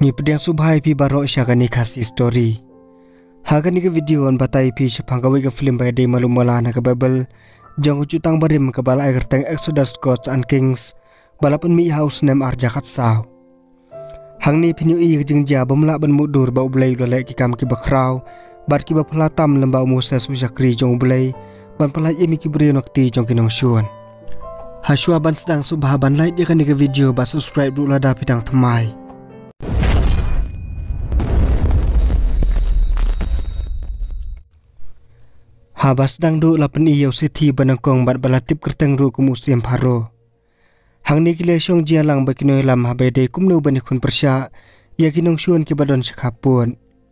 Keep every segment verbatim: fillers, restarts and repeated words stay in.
Ngipdeng subhai pi barok syagani kasih story. Hagani ke video on batai pi syapanggawi ke film bai dei malu malana ke Bible. Jang ucutang barim ke bala air teng Exodus Gods and Kings. Balapun mi house nem arjakat saw. Hang ni pinyu i jeng ja bamla ban mudur ba ublai lolek ki kam ki bakrau. Bar ki ba pelatam lembau Moses ujakri jong ublai. Ban pelaj imi ki beri nokti jong kinong syuan. Hasua ban sedang subha ban like dia kan ke video ba subscribe dulu ada pidang temai. Habas dang du lapan iyo siti banangkong bat balatip kerteng ru kumusim paro. Hang ni kile syong jialang bakinoy lam habede kumnu banikun persya ya kinong syuan ki badon syakapun.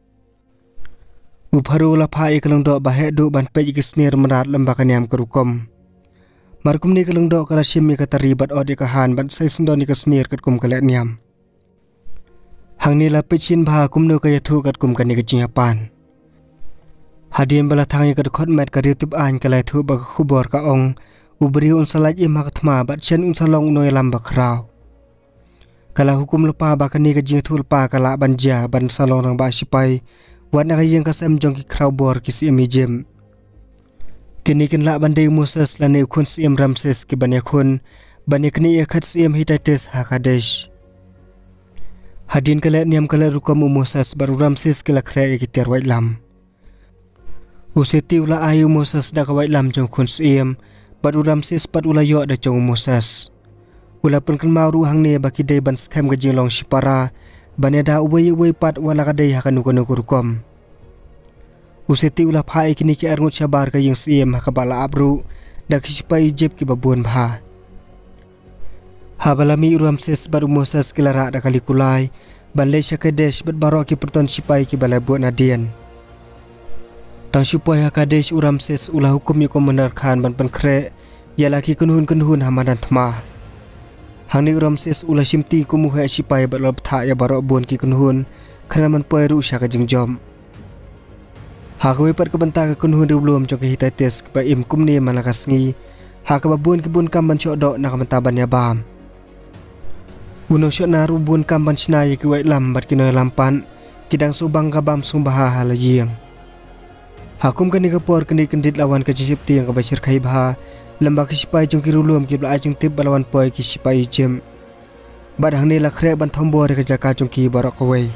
Upharu lapai kalong do bahek du ban peji kisnir merat lembakan yam kerukom. Markum ni kalong do karasim mi kataribat odi kahan ban sai sendon ni kisnir katkum kalek niam. Hang ni lapicin bah kumnu kayatu katkum kani kejingapan. Hadian bala tangi kad khot met kad YouTube an kalai thu ba khubor ka ong ubri un salaj im hakthma bat chen un salong noi lam bakrau kala hukum lupa ba kani ka jing thul pa kala banja ban salong rang ba sipai wan na yeng ka sem jong ki krau bor ki si mi jem kini kin la bandai Moses la ne khun sim Ramses ki bane khun bane kni e khat sim Hitates Hakadesh hadin kala niam kala rukom Moses baru Ramses kala khre ki ter wai lam Usiti ula ayu Moses da kawai lam jong kun siem badu Ramses pat ula yo da jong Moses ula pun kan maru hang ne baki dei ban skem ga jinglong sipara bane da uwe uwe pat wala ka dei hakanu kono kurkom Usiti ula phai kini ki arngut sabar ka yeng siem hakabala abru da kisipai jeb ki babun bha habalami Ramses baru Moses kilara da kali kulai ban le Hakadesh bat baro ki perton sipai ki balai buat nadian Tang sipai Hakadesh u Ramses ulah hukum yu komander khan ban pan kre ya laki kunhun kunhun hamadan thma hangni Ramses ulah simti kumu he sipai bat lob tha ya baro bon ki kunhun khana man poi ru sha ka jingjom hakawi pat ka banta ka kunhun rulum jong ki Hitates ba im kumni malakasngi hakaba bon ki bon kam ban chodo na kamanta ban ya bam uno sho na ru bon kam ban snai ki wai lam bat ki no lampan kidang subang ka bam sumbaha halayeng Hakum kani kapor kani kendit lawan kajisipti yang kabasir kai bha lembak sipai jong kirulum ki bla ajung tip balawan poi ki sipai jem bad hangni lakhre ban thombor ka jaka jong ki barok kawai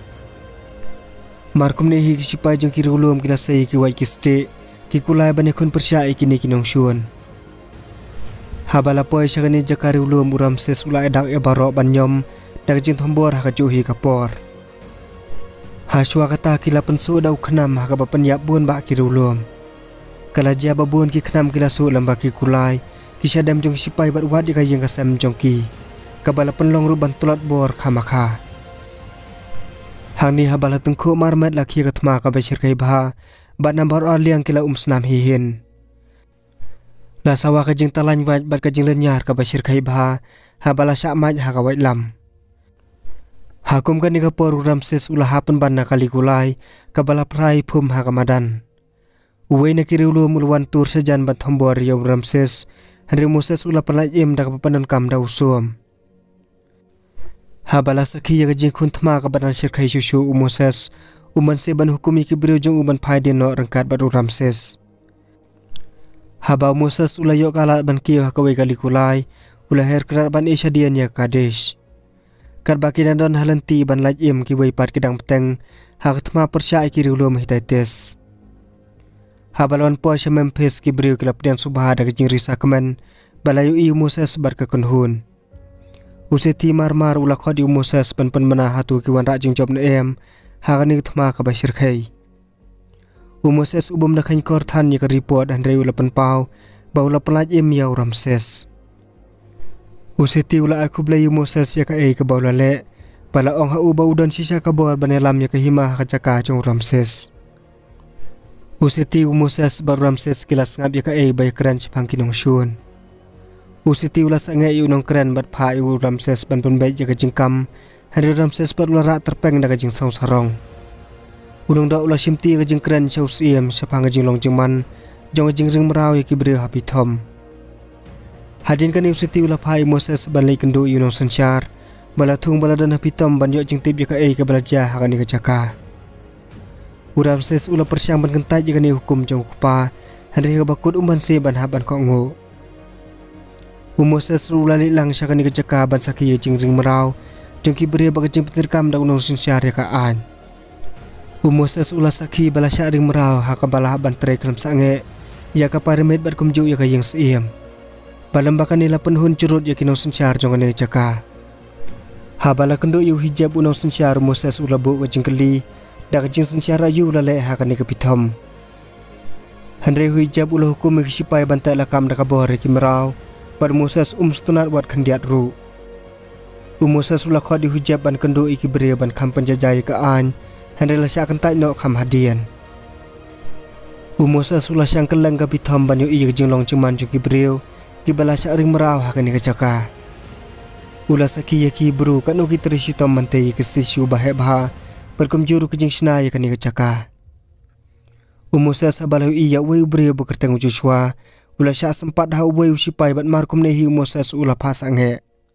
markum ne hi sipai jong kirulum ki lasai ki wai ki ste ki kulai bani khun persya ikini kinong syun habala poi sagani jaka rulum Ramses ulai dak e barok ban nyom dak jing thombor ha ka juhi kapor Haswa kata kila pensu dau khnam ha ka bapan yap bun ba kirulum kala ja babun ki khnam kila su lamba ki kulai ki sadam jong sipai bat wat ka yeng kasam jong ki kabala penlong ru ban tulat bor khamakha hangni habala tungkhu marmat lakhi ka thma ka besir kai bha bat nambar aliang kila umsnam hi hin la sawa ka jing talan wat bat ka jing lenyar ka besir kai bha habala sa maj ha ka wai lam Hakum kan nika por Ramses ulah hapen ban nakali kulai kabala prai phum hakamadan uwe na kirulum ulwan tur sejan ban thombor yom Ramses Henry Moses ulah palai im dak papanan kam da usum habala sakhi ya jing khun thma ka badan sirkhai susu Moses uman se ban hukumi ki brio jong uban phai din no rangkat baru Ramses haba Moses ulah yo kala ban ki hakawai kali kulai ulah her krat ban isadian ya Kadesh Kat baki dan don halanti ban laj im ki wei pat kidang peteng hak thma persya ki rulum Hitates habalwan po sya Memphis ki brio kilap dian subha da jing risa kemen balayu i Moses bar ka kunhun useti marmar ula khodi Moses ban pan mana hatu ki wan ra jing job na em hakani thma ka basir khai Moses ubum na khan kor than ni ka report an reu la pan pau ba ula palaj im ya Ramses Usiti ula aku blayu Moses ya ka e ka bawla le pala ong ha uba udon sisa ka bor banelam ya ka hima ka jaka jong Ramses Usiti Moses bar Ramses kilas ngab ya ka e bay kran chipang kinong syun Usiti ula sa ngai unong kran bat pha yu Ramses ban pun bay ya ka jingkam hari Ramses bar ula ra terpeng da ka jing saung sarong unong da ula simti ka jing kran chau siem sapang ka jing long jingman jong jing ring maraw ya ki bre happy thom Hadin kan usiti ula phai Moses ban lei kendu yunong sanchar bala thung bala dan pitom ban yo jing tip ya ka ei ka bala jah ka ni ka jaka uram ses ula persiang ban kentai jika ni hukum jong kupa Henry ka bakut umban se ban haban ko ngo Umoses ula li lang siya ka ni ka jaka ban sakhi jing ring merau jong ki beri ba jing petirkam da unong sinsyar ya ka an Umoses ula sakhi bala sya ring merau ha ka bala ban tre kram sange ya ka paramet bat kumju ya ka yang siem balambakan nila penhun curut ya kinong sinsyar jong ni jaka Habala kendo yu hijab unong sensyar Moses ula bu kajing keli da kajing sensyar ayu ula le ha kani kapitom Henry hijab ula hukum ikisipai bantai lakam da kabore kimerau bar Moses um stunat wat kandiat ru Um Moses ula khodi hijab ban kendo iki beri ban kam penjajai ke an Henry la sya kantai no kam hadian Um Moses ula syang keleng kapitom ban yu i kajing long cuman juki beriu kibala sya ring merau ha kani kajaka Ula sakhi yaki bru kan uki terisi tom mantei ke stishu bahe bha perkum juru kejing shna ya kani kecaka Umoses abalau iya wei bri bekerteng Joshua ula sya sempat ha wei usipai bat markum nehi Moses ula pasange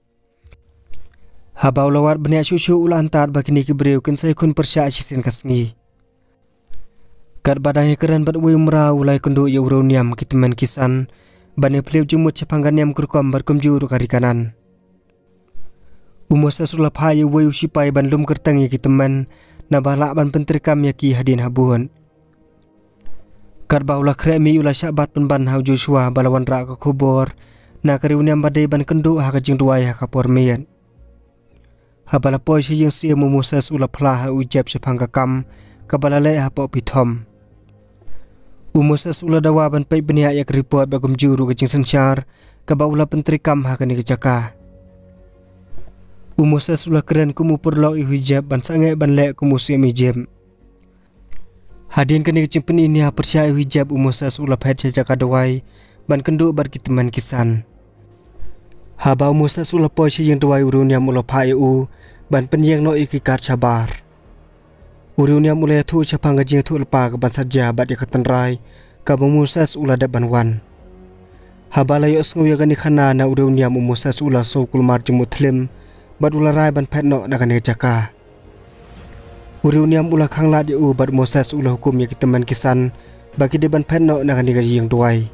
Habau lawat benya shushu ula antar bakini ki bri kin sai kun persya sisin kasngi Kat badang keran bat wei mra ulai kendu ya uroniam kitmen kisan bane pleu jumut chapangganiam kurkom barkum juru kari kanan Umoses ula phai wei usipai ban lum kertang ya teman na bala ban pentrikam ya ki hadin habun Karbau la kremi ula syabat penban hau Joshua balawan ra ka kubor na kariuniam badai ban kendu ha ka jing duai ha ka pormian Habala poi si yang sia Moses ula phla ha ujab sepangka kam ka balale ha po pitom Umoses ula dawa ban pai benia ya report bagum juru ka jing sensyar ka baula pentrikam ha ka ni kejaka Umoses ula keren kumu perlo hijab ban sange ban le kumu sim hijab Hadin kani kecimpen ini ha persya hijab Umoses ula phet jaka dawai ban kendu bar kiteman kisan Haba Umoses ula poisi yang dawai uruniam ula phai u ban penyang no ikikat sabar Uruniam ula thu chapang gajing thu lepa ka ban saja bat ya katenrai ka Umoses ula da ban wan Haba layo sngu ya kani khana na uruniam Umoses ula so kulmar jemut lim Bad ula rai ban pet no na kani jaka Uriuniam ula khang la di u bad Moses ula hukum ya kiteman kisan bagi de ban pet no na kani gaji yang duai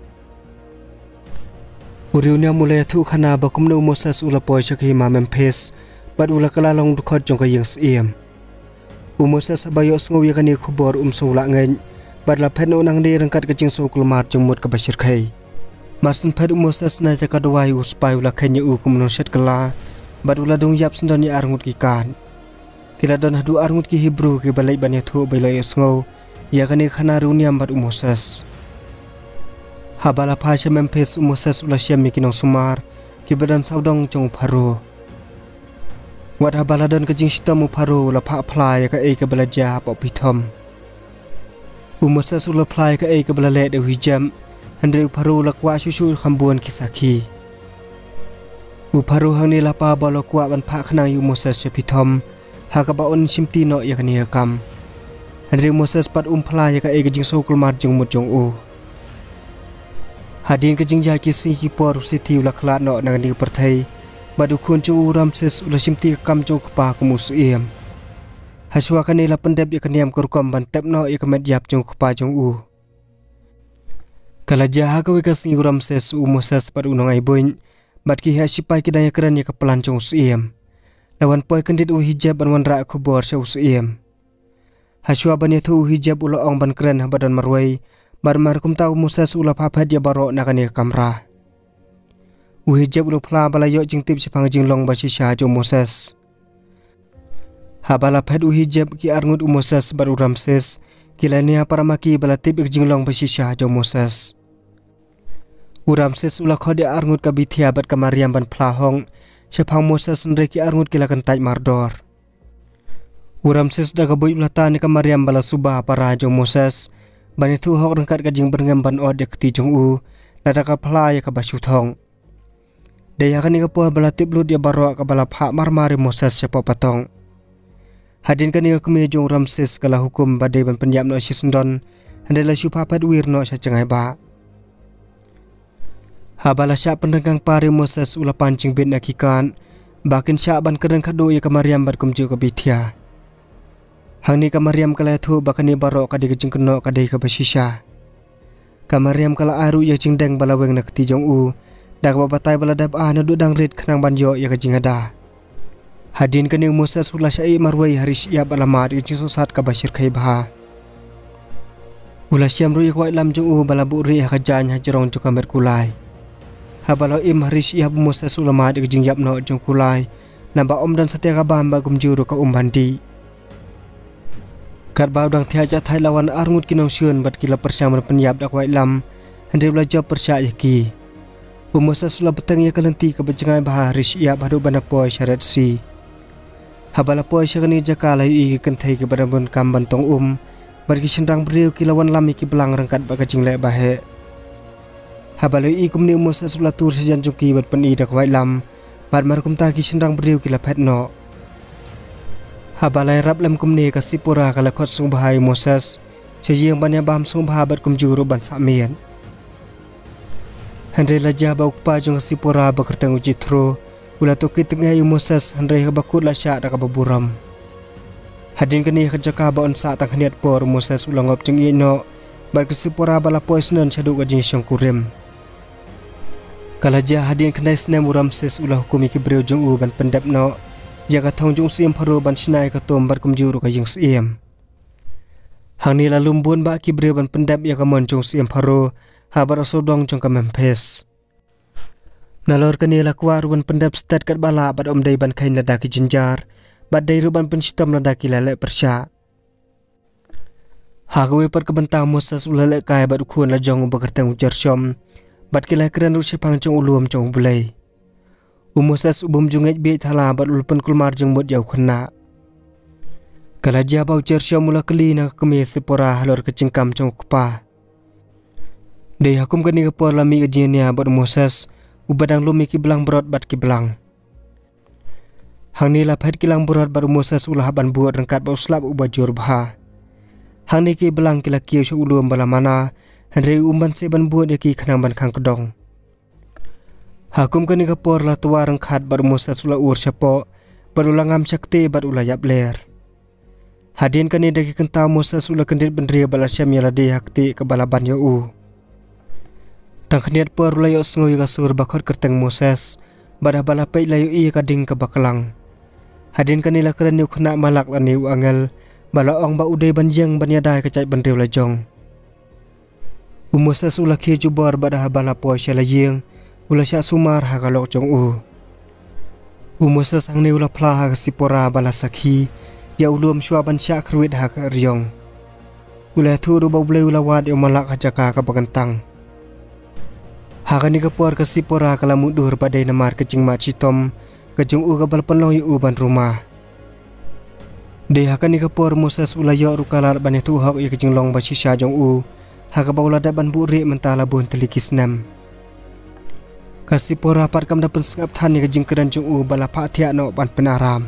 Uriuniam ula thu khana bakum no Moses ula poi shakhi ma Memphis bad ula kalalong dukhot jong ka yang siem U Moses bayo sngu ya kani khubor um so la ngai bad la pet no nang de rangkat kajing so kulmat jemut ka basir khai Masun pet Moses na jaka duai u spai ula khanya u kum no shet kala Bad ula dong yap sendoni arngut ki kan Kila don hadu arngut ki Hebrew ki balai banya thu bailai sngo ya kani khana runiam bad Moses Habala phasha Memphis Moses ula syam kinong sumar ki badan saudong jong pharo Wat habala don kajing sitamu pharo ula pha phlai ka ei ka balaja po pitom Moses ula phlai ka ei ka balale de hijam andre pharo ula kwa shushu khambuan ki sakhi Uparu hang ni lapa balo kuat ban pak kenang yu Moses sepitom haka baon simti no ya kani kam Henry Moses pat umpla ya ka e gajing so kulmar jong mut jong u Hadin kajing ja ki si ki por siti ula khlat no na ni perthai badu khun chu Ramses ula simti kam jong kpa ku musiem Haswa kani la pendep ya kaniam kurkom ban tep no ya kamet yap jong kpa jong u Kala jaha ka wekasi Ramses u Moses pat unong ai boin Batki ha sipai kidaya keran ya kepelan jong siem lawan poi kendit u hijab ban wan ra khubor sa siem Haswa ban ya thu hijab ula ong ban keren badan marwai bar markum tau Moses ula pha dia baro na kani kamra U hijab ula phla balayo jing tip sipang jing long ba sisha jo Moses Habala phet u hijab ki arngut u Moses bar u Ramses kilania para maki bala tip jing long ba sisha jo Moses U Ramses ula khodi arngut ka bithia bat ka Mariam ban phlahong sepang Moses nreki arngut kilakan taj mardor U Ramses daga boy ula ta ni ka Mariam bala subah para jong Moses bani thu hok rangkat ka jing berngam ban od kti jong u nada ka phla ya ka basu thong daya kan ni ka po bala tip lu dia baro ka bala pha marmari Moses sepo patong hadin kan ni ka me jong Ramses kala hukum badai ban penyap no sisndon handela supa pat wir no sa cengai ba Habala sya pendegang pari Moses ula pancing bin nakikan Bakin syak ban keren kado ia kamariam bat kumju ke bitia. Hang ni kamariam kala tu bakani barok kadi kejeng keno kadi ke basisha. Kamariam kala aru ia jingdeng balaweng nak tijong u. Dak babatai baladab ah nadu dang rit kenang banjo ia kejeng ada. Hadin kani Moses ulah syai marwai haris ia balamat kejeng sosat ke basir kai bah. Ulah syam ru ia kwai lam jong u balabu ri hajan hajarong jong kamer kulai. Habalo im haris ia Moses ulama di kejing yap no jong kulai namba om dan setia kabam bagum juru ka umbandi. Kat bau dang tiaja thai lawan arngut kinong syun bat kila persyam penyap dak wai lam hendri belajar persya yaki. Moses ula beteng ia kalenti ke bejengai bah haris ia badu bana poi syarat si. Habala poi syakani jakala i kentai ke badabun kam bantong um bat ki sendrang beriu kilawan lami ki belang rangkat bak kejing lek bahe. Habaloi i kumni Moses ulatur sejan jungki bat peni dak wai lam bat markum ta ki sendrang beriu kila pet no. Habalai rap lem kumni ka sipura kala khot sung bahai Moses sejing banya bam sung bah bat kum juru ban sakmien. Hendrai laja bau pa jong sipura bakerteng uji tro ula to ki tengai Moses hendrai bakut la syak dak baburam. Hadin kini kerjaka ba on sa tang hniat por Moses ulangop jeng i no bat ke sipura bala pois non chadu ka jing syang kurim. Kalaja hadin kendai senem Ramses ulah hukumi ki breu jong u ban pendap no jaga thong jong siem pharo ban sinai ka tom bar kum juru ka jing siem. Hang ni lalum bun ba ki breu ban pendap ya ka mon jong siem pharo habar sodong jong ka Memphis. Nalor kani la kwar ban pendap stat kat bala bat om dai ban khain nada ki jinjar bat dai ruban penstom nada ki lale persya. Hagwe per kebentang Moses ulah le kai bat khun la jong bakerteng ujar syom. Bat kila keren ru sepang jong ulum jong bulai. Moses ubum jungej bi thala bat ulpun kulmar jong mut yau khna. Kala dia bau cer mula keli na kemi sepora halor kecingkam jong kupa. Dei hakum kani kapor lami kejenia bat Moses ubadang lumi ki belang berot bat ki belang. Hang ni lapet kilang berot bat Moses ulah ban buat rengkat bau slap ubajur bah. Hang ni ki belang kila kieu syu ulum bala mana Hendrai umban seban buat yaki kenang ban kang kedong. Hakum kani kapor la tua rengkat bar Moses ula ur syapo barulah ngam syakti bar ula yap ler. Hadin kani daki kentau Moses ula kendit bendria bala syam yala de hakti ke bala ban yo u. Tang khniat por ula yo sengoy kasur bakot kerteng Moses badah bala pei layo i kading ke bakalang. Hadin kani la keren yu khna malak la niu angel bala ong ba udai banjang ban yadai kecai bendria la jong. Moses ulah ki jubar badah bala po syala yeng ulah syak sumar ha kalok jong u. Moses ang ni ulah plah ha sipora bala sakhi ya ulum syua ban syak kruit ha riong. Ulah tu ru bau blai ulah wad yo malak ha jaka ka bagantang. Ha kani kapor ka sipora kala mudur padai namar kecing mat citom ke jong u ka bal penlong yu ban rumah. De ha kani kapor Moses ulah yo ru kalar ban tu hak ya kecing long ba sisya jong u. Haka baula daban buri mentala bun telikis nam. Kasi pora pat kam dapen sengap tani ke jingkeran jong u bala pak tiak no ban penaram.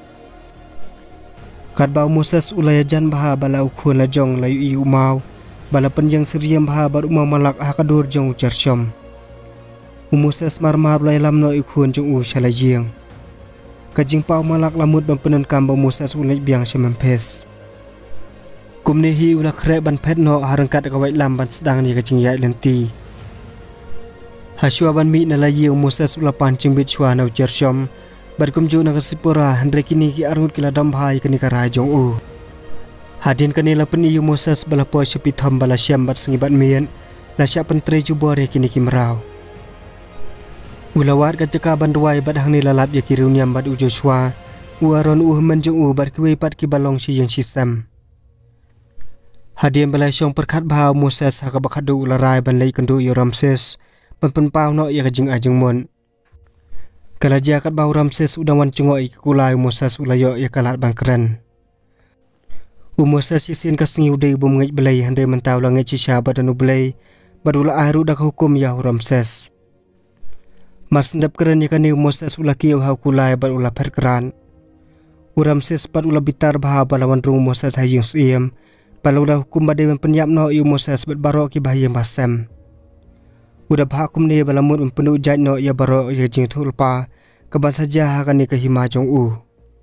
Kat bau Moses ulaya jan baha bala ukhun la jong layu i umau bala penjang seriam baha bar umau malak hakadur jong ujar syom. Moses marmar ulaya lam no ukhun jong u syalaying. Kajing pau malak lamut ban penan kam bau Moses ulay biang syamempes. Kumni hi ulah krek ban pet no harangkat ka wai lam ban sedang ni kecing yai lenti. Hasyua ban mi na layi Moses ulah pancing bit syua na ujar syom bar kumju na kasipura hendrai kini ki arngut kila dam bhai kani ka jong u. Hadin kani la peni Moses bala po syapi thom bala syam bat sengi bat mien la syak pentre jubor ya kini ki merau. Ulawat ka jaka ban duai bat hang ni lalap ya ki reuniam bat u Joshua uaron u men jong u bar ki pat ki balong si yang sisam. Hadian balai syong perkat bahau Moses haka bakadu ularai ban lei kendu yo Ramses ban penpau no ya kajing ajeng mon. Kala ja kat bau Ramses udang wan cengoi kulai Moses ulayo ya kalat ban keren. U Moses sisin kasengi udai bum ngej belai handai mentau langai cisha badan u belai badula aru dak hukum ya Ramses. Mas ndap keren ya kani Moses ulaki hau kulai ban ula perkeran. U Ramses pat ula bitar bahau balawan rung Moses hayung siem. Balau dah hukum badai mempenyap no iu Moses bet barok ki bahaya basem. Udah bah hukum ni balamut mempenuh jaj no ia barok ia jing tulpa kaban saja akan ni kahima jong u.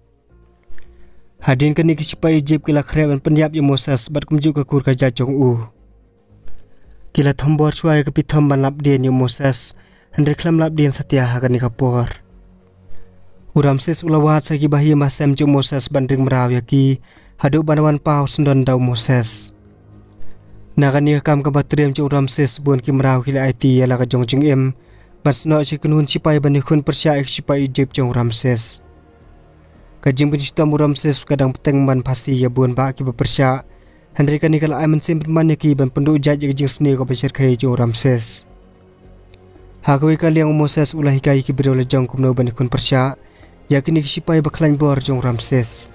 Hadin kan ni kisipa Egypt kila khreban penyap ya Moses bat kumju ke kur kaja jong u. Kila thombor suai ke pithom ban labdien ya Moses hendri klam labdien satia akan ni kapor. U Ramses ulawat sagi bahia masem jong Moses bandring meraw ya ki hadu banawan pau sendon dau Moses. Nakan ni kam ka batrem jong Ramses bun ki meraw kila I T ya la ka jong jing em bas no si kunun sipai ban khun persya ek sipai Egypt jong Ramses. Kajing pencinta Ramses kadang peteng man pasi ya buan ba ki bersya Henry kan nikal aiman sim man ki ban pendu jaj kajing seni ko besar kai jo Ramses. Hakoi kaliang Moses ulah hikai ki biro lejong kumno ban kun persya yakin ki sipai baklan bor jong Ramses.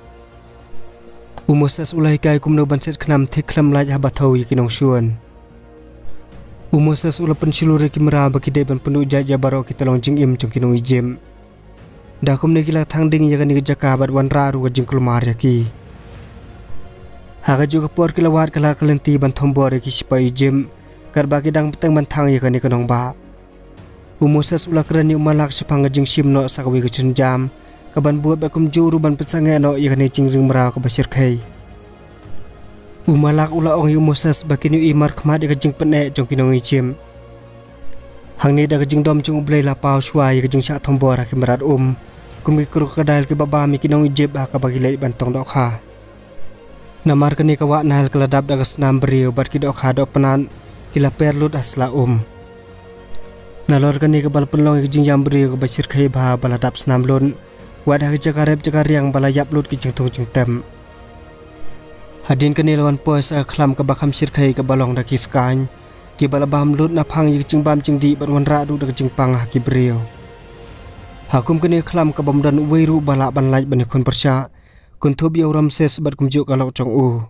U Moses ulah hikai kumno ban set khnam thik khlam laj ha bathau yakinong suan. U Moses ulah pensilure ki mera baki de ban pendu jaj ya baro ki telong jing im jong kinong ijem. Dakum ni kila thang ding yakan ni jaka bat wan raru jing kulmar yaki. Haga juga por kila wat kala kalenti ban thombor yaki sipai jem kar baki dang peteng ban thang yakan ni kanong ba. U Moses ulah kerani umalak sepang jing sim no sakawi ke jam kaban buat bakum juru ban petsange no yakan ni jing ring mera ka basir kai. Umalak ulah ong yu Moses baki ni imar khmat yakan jing pene jong kinong ijem. Hang ni da jing dom jing ublei la pau suai yakan jing sak thombor ki merat um. Kumi krokodil ke baba mi kinong Egypt ka bagi lei bantong dok ha. Namar kani ka wa nal keladap da snam beriu bat ki dok ha dok penan kila perlut asla um. Nalor kani ka bal penlong ki jing jam beriu ka basir khai ba baladap snam lun wa da jakarep jakariang balayap lut ki jing tung jing tem. Hadin kani lawan pois a khlam ka bakam sir khai ka balong da ki skany ki balabam lut na phang yi jing bam jing di bat wan ra du da jing pang ha ki beriu. Hakum kini kelam ke bamdan weiru balak ban laij bani kun persya kun thobi Ramses bat kumjuk kalau chong u.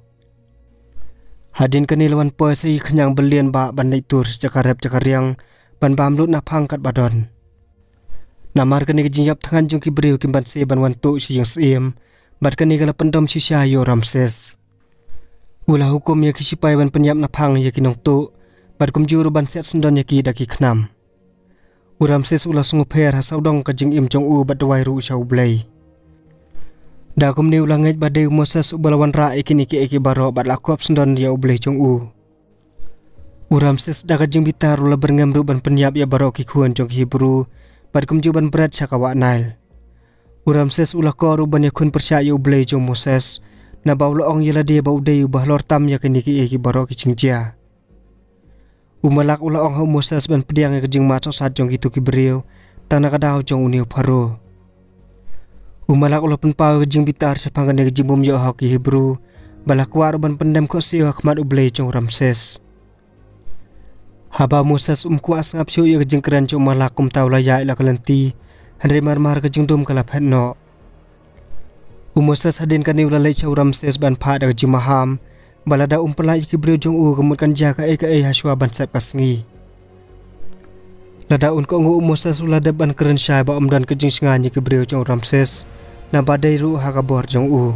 Hadin kini lawan pois ai khanyang belian ba ban lai tur jakarep jakariang ban bamlut na phangkat badon. Namar kini jinjap tangan jung ki beriu kim ban se ban wan tu si yang siem bat kini kala pendom si syayo Ramses. Ulah hukum ya kisipai ban penyap na phang ya kinong tu bat kumjuru ban set sendon ya ki daki khnam. U Ramses ulah sungupher hasau dong ka jing im jong u bat dawai ru syau blai. Da kum ni ulah ngej bade Moses ubalawan ra ikin iki iki baro bat lakop sendon ya blai jong u. U Ramses da ka jing bitar ulah berngam ru ban penyap ya baro ki khuan jong Hebrew bat kum juban berat syakawa Nile. U Ramses ulah ko ru ban ya khun persya ya blai jong Moses na baulo ong yela de bau de bah lor tam ya kin iki iki baro ki jingjia. Umalak ulah ong Moses ban pediang ke jing maco sat jong itu ki beriu tanah kadau jong uniu paro. Umalak ulah penpau ke jing bitar sepangkan ke jing bum yo ki Hebrew balak war ban pendem ko siu khmat ublei jong Ramses. Haba Moses um kuas ngap siu ke jing keran jong malak kum tau la yai la kalenti henry mar-mar ke jing dum kala phetno. U Moses hadin kan ni ulah lei chau Ramses ban pha da jing maham balada umpelai ki beriu jong u kemutkan jaka e ka e haswa ban sep kasngi. Lada un ko ngu Moses ulah deban keren syai ba omdan ke jing sngani ki beriu jong Ramses na badai ru ha ka bor jong u.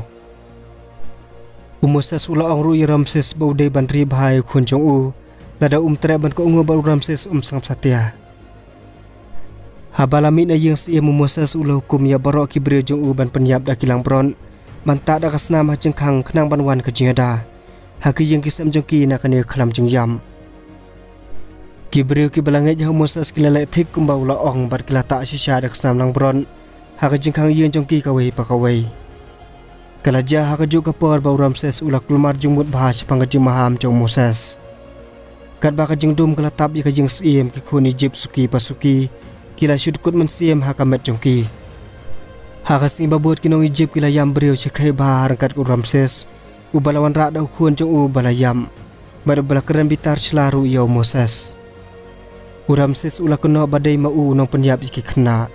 U Moses ulah ong ru i Ramses bau dei ban ri bhai khun jong u lada um tre ban ko ngu ba Ramses um sang satya. Habalami na yang si mu Moses ulah hukum ya baro ki beriu jong u ban penyap da kilang bron ban ta da kasnam ha jengkhang khnang ban wan ke jing ada. Haki yang kisam jongki nak kena kelam jeng yam. Kiberiu ki balangai jauh Moses kila lek thik kumbau la ong bat kila tak sisa dak senam lang bron. Haki jengkang yang jongki kawai pakawai. Kala jah haki juga por bau Ramses ulak lumar jengmut bahas pangajeng maham jong Moses. Kat baka jeng dum kala tab ika jeng siem ki khuni jip suki pasuki kila syudkut mensiem hakamet jongki. Haka sing babut kinong Egypt kila yam beriu syekhe bahar kat ku Ramses. Ubalawan rak da ukhuan jong u balayam bar bala keren bitar selaru ya Moses. U Ramses ulah kena badai mau nong penyap iki kena.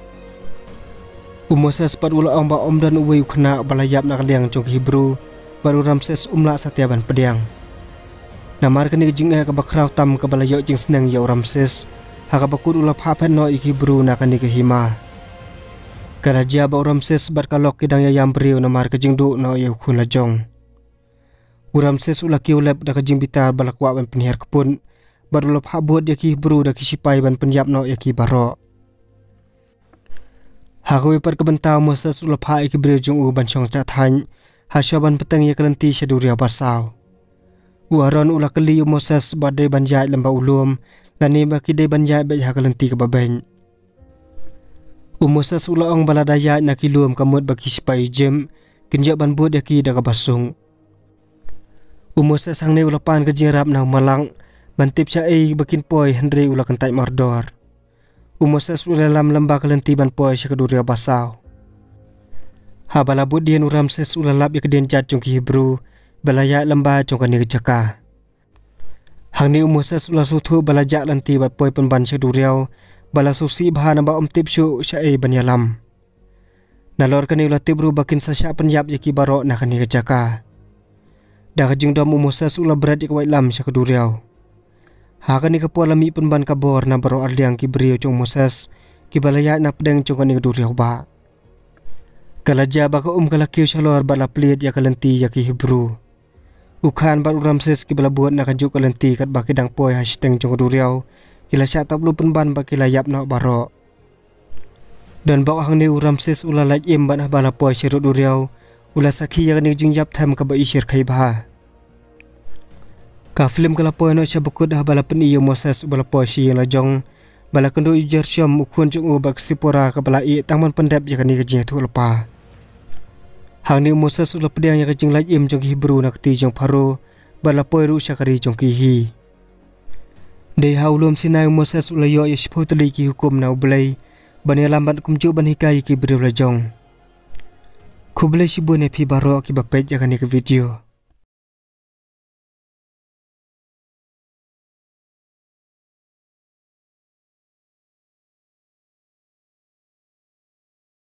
U Moses pat ulah ong ba om dan uwe kena balayap nak liang jong Hebrew baru Ramses umla satiaban pediang. Namar kini jing e ka bakrau tam ka balayo jing seneng ya Ramses ha ka bakut ulah phapen no iki Hebrew nak ni ke hima. Karaja ba Ramses bar kalok kidang ya yam beriu namar ke jing du no ya khun la jong. U Ramses ulah kiulep da ka jing bitar balakwa ban penihar kepun baru lop habut ya ki Hebrew da ki sipai ban penyap no ya ki baro. Hakoy par kabantao Moses ula phai ki breu jong u ban chong cha than ha shaban petang ya kalanti shaduria basau. U Aron ula kali Moses badai banjai lamba ulum lani baki dai banjai ba ha kalanti ka babeng. U Moses ula ong baladaya nakilum kamut baki sipai jem kinja ban bud yaki daga basung. U Moses hang ne ula pan ka jirap na malang bantip cha ei bakin poi Henry ula kantai mardor. U Moses ula lam lamba kalanti ban poi syakaduria basau. Ha balabut dian u Ramses ula lap ya kedien jat jong ki Hebrew balaya lamba jong kan ni jaka. Hang ni u Moses ula suthu balajak lanti ba poi penban syakaduriau bala susi bahana ba om tip syu sya ei ban yalam. Nalor kan ni ula tibru bakin sasya penyap yaki barok na kan ni jaka. Dah jeng dom u Moses ula berat yak wailam syakaduriau. Ha kan ni kapua lami penban kabor na baro arliang ki beriu jong Moses ki balaya na pedeng jong kan ni kaduriau ba. Kalaja baka um kalakiu shalor bala plit ya kalanti ya ki Hebrew. Ukhan bar u Ramses ki bala buat na kanjuk kalanti kat baki dang poi hashteng jong kaduriau kila sya tablu penban baki layap na baro. Dan bawa hang ni u Ramses ula laj im ban bala poi syirut duriau ula sakhi ya kan ni jingjap tham ka ba isir khai ba. Ka film kala poi no sya bekut ha bala pen iyo Moses bala poi si yang lajong bala kendo ujar syam ukun jong u bak sipora ka bala i tangman pendap ya kan ni kajing tu lepa. Hang ni Moses ula pedang ya kajing laj im jong Hebrew nak ti jong Pharaoh bala poi ru syakari jong ki hi. Dei haulum sinai Moses ula yo ya sepotli ki hukum na ublai ban ya lambat kumju ban hikai ki beriu lajong. Kublai sibun epi baro ki bapet ya kan ni ke video.